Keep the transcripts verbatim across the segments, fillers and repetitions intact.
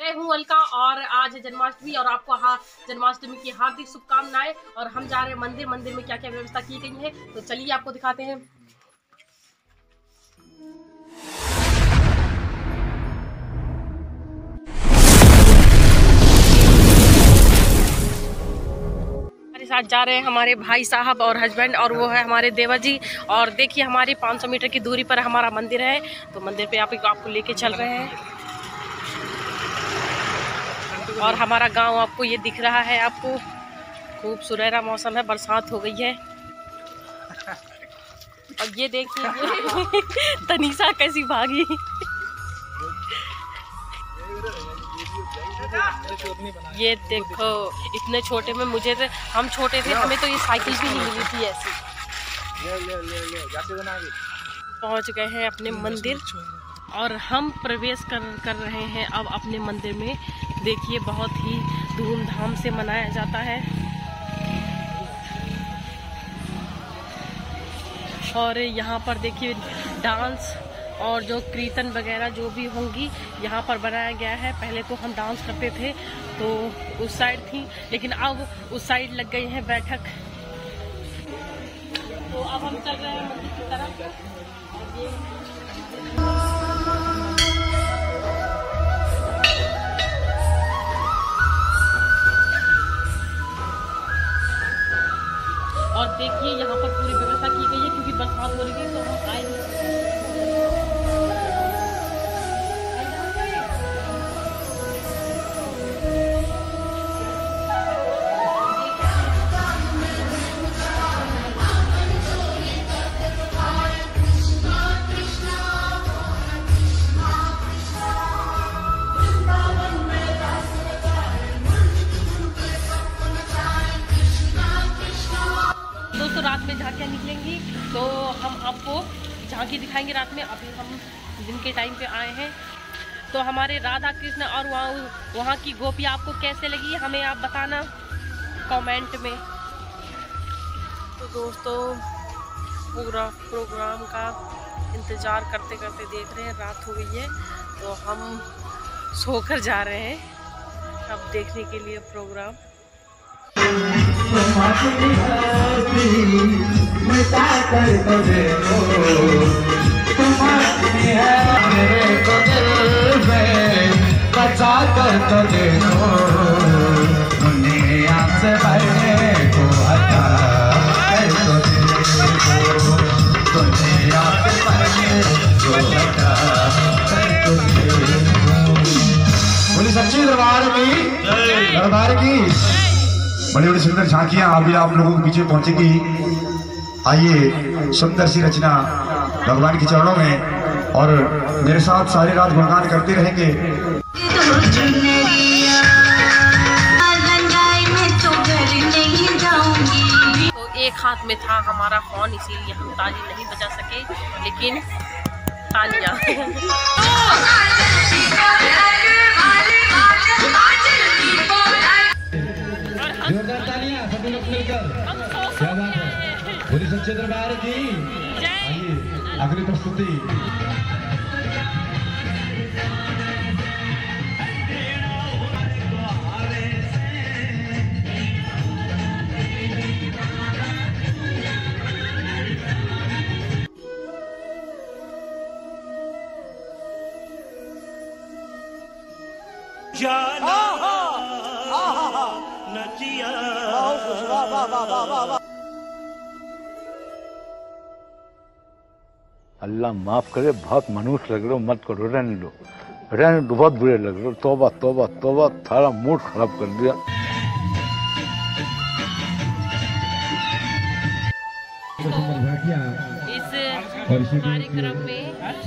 मैं हूं अलका और आज है जन्माष्टमी और आपको हाँ जन्माष्टमी की हार्दिक शुभकामनाएं। और हम जा रहे हैं मंदिर। मंदिर में क्या क्या व्यवस्था की गई है तो चलिए आपको दिखाते हैं। हमारे साथ जा रहे हैं हमारे भाई साहब और हस्बैंड और वो है हमारे देवर जी। और देखिए हमारी पाँच सौ मीटर की दूरी पर हमारा मंदिर है, तो मंदिर पे आप आपको लेके चल रहे हैं। और हमारा गांव आपको ये दिख रहा है, आपको खूब सुनहरा मौसम है, बरसात हो गई है। और ये देखिए तनीषा कैसी भागी। ये देखो इतने छोटे में मुझे तो, हम छोटे थे हमें तो ये साइकिल भी नहीं मिली थी ऐसी। पहुंच गए हैं अपने मंदिर और हम प्रवेश कर कर रहे हैं अब अपने मंदिर में। देखिए बहुत ही धूमधाम से मनाया जाता है और यहाँ पर देखिए डांस और जो कीर्तन वगैरह जो भी होंगी यहाँ पर बनाया गया है। पहले तो हम डांस करते थे तो उस साइड थी, लेकिन अब उस साइड लग गई है बैठक। तो अब हम चल रहे हैं मंदिर की तरफ। और देखिए यहाँ पर पूरी व्यवस्था की गई है क्योंकि बरसात हो रही है तो हम आए नहीं। दोस्तों रात में झांकियाँ निकलेंगी तो हम आपको झांकी दिखाएंगे रात में। अभी हम दिन के टाइम पे आए हैं। तो हमारे राधा कृष्ण और वहाँ वहाँ की गोपियाँ आपको कैसे लगी हमें आप बताना कमेंट में। तो दोस्तों पूरा प्रोग्राम का इंतज़ार करते करते देख रहे हैं, रात हो गई है तो हम सोकर जा रहे हैं अब देखने के लिए प्रोग्राम। मिटा कर तो देखो तुम्हारी है मेरे को दिल में, बचा कर तो देखो दुनिया से बढ़ने को हटा कर तो देखो, दुनिया से बढ़ने को हटा कर तो देखो। बोली सच्ची दरबार की दरबार की बड़ी बड़ी सुंदर झांकियां अभी आप लोगों के पीछे पहुंचेगी। आइए सुंदर सी रचना भगवान के चरणों में और मेरे साथ सारी रात गुणगान करते रहेंगे। तो एक हाथ में था हमारा फोन, इसीलिए हम ताली नहीं बजा सके, लेकिन तालियां जोरदार तालियां सभी लोग मिलकर। क्या बात है, बोली सच्चे दरबार की आइए अगली प्रस्तुति। अल्लाह माफ करे, बहुत मनुष्य लग रहे हो, मत करो, रहने दो रहने दो, बहुत बुरे लग रहे हो। तौबा तौबा तौबा, सारा मूड खराब कर दिया। इस कार्यक्रम में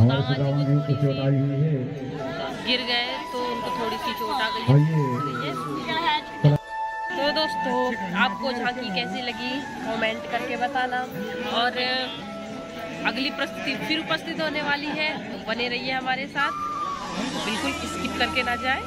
गिर गए तो उनको थोड़ी सी चोट आ गई है। तो दोस्तों आपको झांकी कैसी लगी कमेंट करके बताना। और अगली प्रस्तुति फिर उपस्थित होने वाली है, तो बने रहिए हमारे साथ, बिल्कुल स्किप करके ना जाए।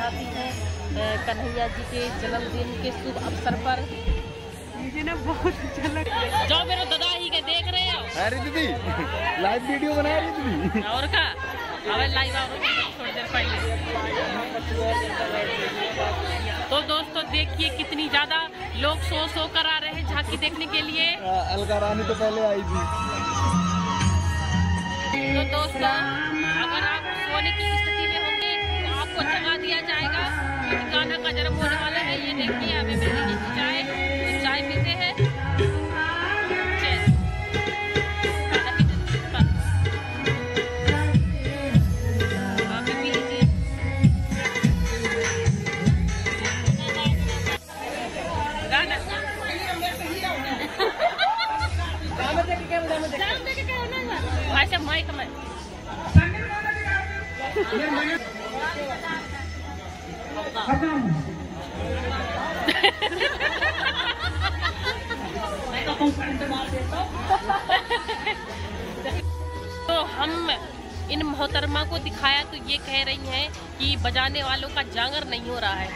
दिखाती हैं कन्हैया जी के जन्मदिन के शुभ अवसर पर। मुझे ना बहुत अच्छा लग रहा है। जो मेरे दादा ही के देख रहे हो। अरे दीदी लाइव वीडियो बना रही दीदी। और का अबे लाइव आओ थोड़ी देर पहले। तो दोस्तों देखिए कितनी ज्यादा लोग सो सो कर आ रहे हैं झांकी देखने के लिए। अलका रानी तो पहले आई थी। तो दोस्तों अगर आप सोने की स्थिति में होंगे तो आपको जगा दिया जाएगा। गाना का जन्म होने वाला है। ये देखिए अभी मेरी चाय तो चाय पीते हैं। ऐसे माइक में तो हम इन मोहतरमा को दिखाया तो ये कह रही हैं कि बजाने वालों का जांगर नहीं हो रहा है।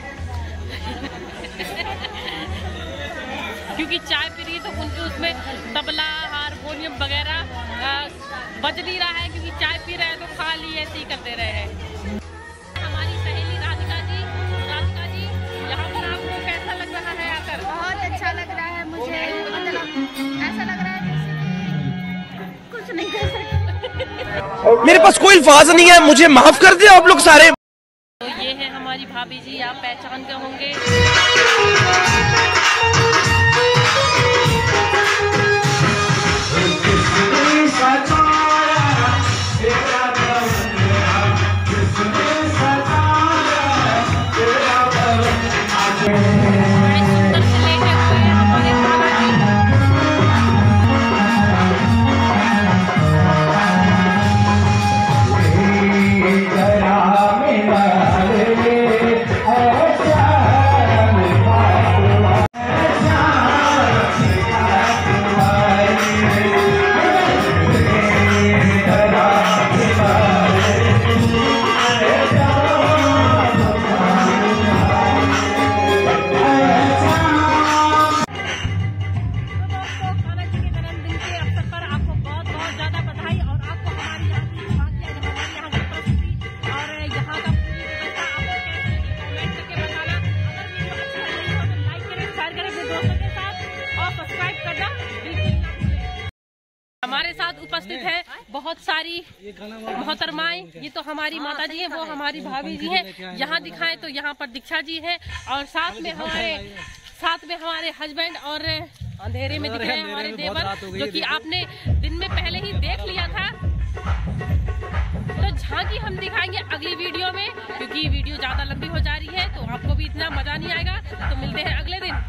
क्योंकि चाय पी रही तो उनके उसमें तबला हारमोनियम वगैरह बज नहीं रहा है, क्योंकि चाय पी रहे हैं तो खाली ऐसे ही करते रहे हैं। हमारी सहेली राधिका जी, राधिका जी यहाँ पर आपको कैसा लग रहा है आकर? बहुत अच्छा लग रहा है मुझे, मतलब ऐसा लग रहा है जैसे कुछ नहीं कर सकते। मेरे पास कोई अल्फाज नहीं है, मुझे माफ कर दे आप लोग सारे। तो ये है हमारी भाभी जी, आप पहचान के होंगे। हमारे साथ उपस्थित है बहुत सारी मोहतरमाएं। ये तो हमारी माता जी हैं, वो हमारी भाभी जी हैं। यहाँ दिखाएं तो यहाँ पर दीक्षा जी है, और साथ में हमारे साथ में हमारे हस्बैंड, और अंधेरे में दिख रहे हैं हमारे देवर, जो कि आपने दिन में पहले ही देख लिया था। तो झांकी हम दिखाएंगे अगली वीडियो में, क्योंकि वीडियो ज्यादा लंबी हो जा रही है तो आपको भी इतना मजा नहीं आएगा। तो मिलते हैं अगले दिन।